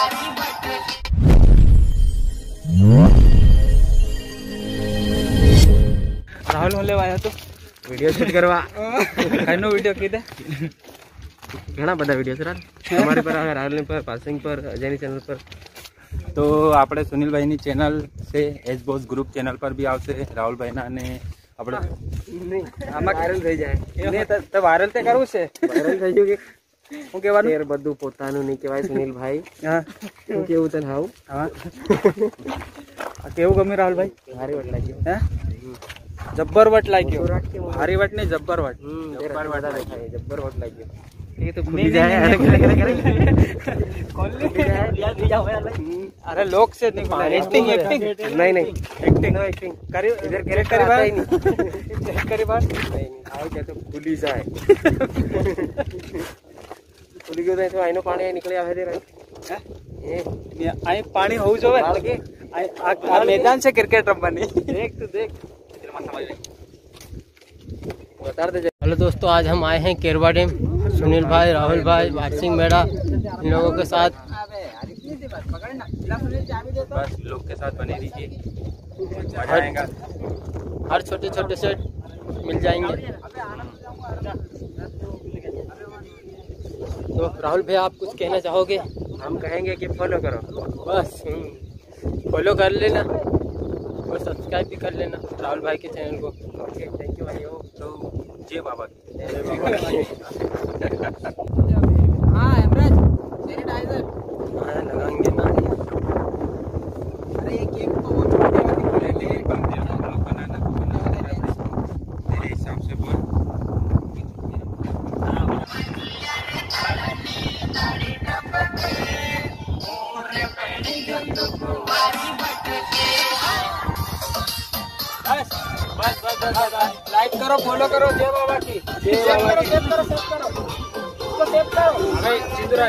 राहुल मोले आया तो वीडियो शूट करवा कनो वीडियो कीधे घना बधा वीडियो सर हमारे पर राहुल पर पासिंग पर अजय चैनल पर तो આપણે સુનિલભાઈની ચેનલ છે એજ બોસ ગ્રુપ ચેનલ પર બી આવશે રાહુલભાઈના અને આપણે આમાં વાયરલ થઈ જાય ને તો વાયરલ તે કરવું છે વાયરલ થઈ ગયું કે હું કહેવાનું યાર બધું પોતાનું નહીં કહેવાય સુનિલભાઈ હા હું કેવું તને હાવ હા કેવું ગમે રાહુલભાઈ ભારી વટ લાગ્યો હે જબ્બર વટ લાગ્યો ભારી વટ ને જબ્બર વટ જબ્બર વટ દેખાય જબ્બર વટ લાગ્યો ये तो खुली जाए अरे लोग से एक्टिंग एक्टिंग नहीं नहीं एक्टिंग नो एक्टिंग करी इधर करी कैरेक्टर आता ही नहीं करी बात नहीं आओ क्या तो खुली जाए खुली गयो तो आईनो पानी निकले आवे दे रहा ये आई पानी हो जोवे डाल के आ मैदान से क्रिकेट रमवानी देख तू देख बता दे। हेलो दोस्तों, आज हम आए हैं केरवा डैम। सुनील भाई, राहुल भाई, वाटसिंग मेड़ा इन लोगों के साथ बस लोग के साथ बने रहिए, मजा आएगा। हर छोटे छोटे से मिल जाएंगे। तो राहुल भाई, आप कुछ कहना चाहोगे? हम कहेंगे कि फॉलो करो, बस फॉलो कर लेना और सब्सक्राइब भी कर लेना राहुल भाई के चैनल को। ओके, थैंक यू भाई। तो जय बाबा की। हाँ हेमराज, सैनिटाइजर लगाएंगे ना। अरे ये केक तो वो छोटे वाली क्वालिटी है, बनते हैं लोग बनाना तेरे हिसाब से बोल। बस बस बस लाइक करो, फॉलो करो। जय बाबा की। जय बाबा की। सेव करो, सेव करो, इसको सेव करो। अरे सिद्धरा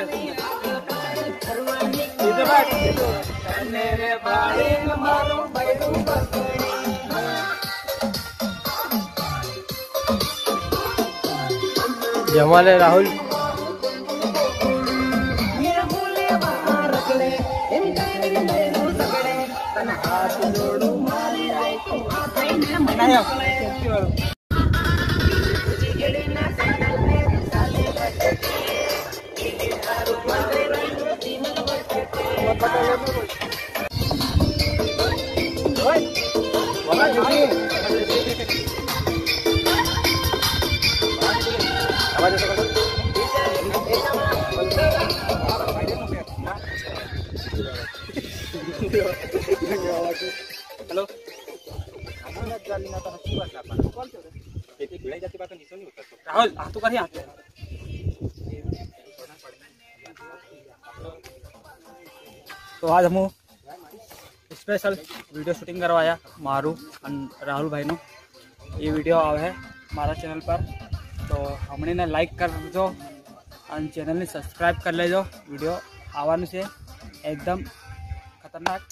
इधर बैठ। मेरे बाड़ी में मारो बैठू बकरी। जमाले राहुल हेलो राहुल हाथ कर तो आज हम स्पेशल वीडियो शूटिंग करवाया मारू राहुल भाई नो। ये वीडियो आवे है मारा चैनल पर, तो हमने ने लाइक कर दो और चैनल ने सब्सक्राइब कर लेजो। वीडियो आवानु से एकदम खतरनाक।